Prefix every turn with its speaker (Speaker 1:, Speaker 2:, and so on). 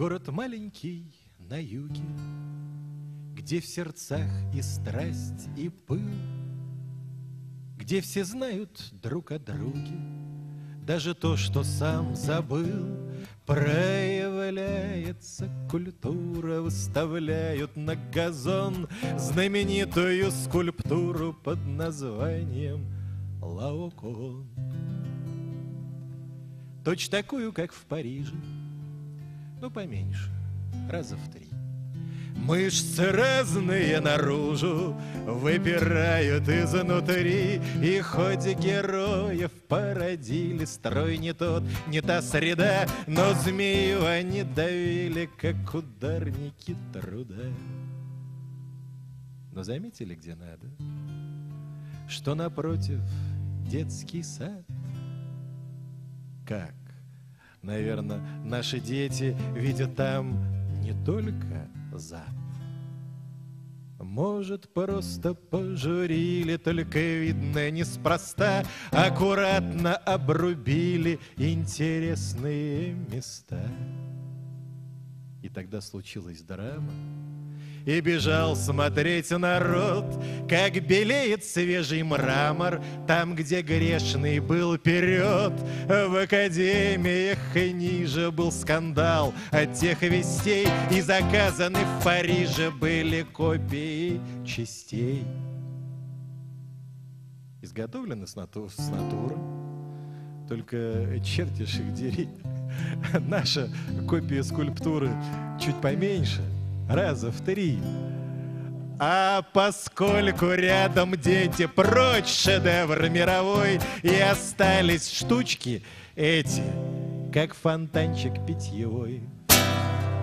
Speaker 1: Город маленький на юге, где в сердцах и страсть, и пыл, где все знают друг о друге, даже то, что сам забыл. Проявляется культура, выставляют на газон знаменитую скульптуру под названием Лаокоон. Точно такую, как в Париже, но поменьше, раза в 3. Мышцы разные наружу выпирают изнутри, и хоть героев породили, строй не тот, не та среда, но змею они давили, как ударники труда. Но заметили, где надо, что напротив детский сад? Как? Наверное, наши дети видят там не только зад. Может, просто пожурили, только, видно, неспроста аккуратно обрубили интересные места. И тогда случилась драма, и бежал смотреть народ, как белеет свежий мрамор там, где грешный был вперед. В академиях и ниже был скандал от тех вестей, и заказаны в Париже были копии частей. Изготовлены с натуры, только чертишь их дери. Наша копия скульптуры чуть поменьше, раза в 3. А поскольку рядом дети, прочь шедевр мировой, и остались штучки эти, как фонтанчик питьевой.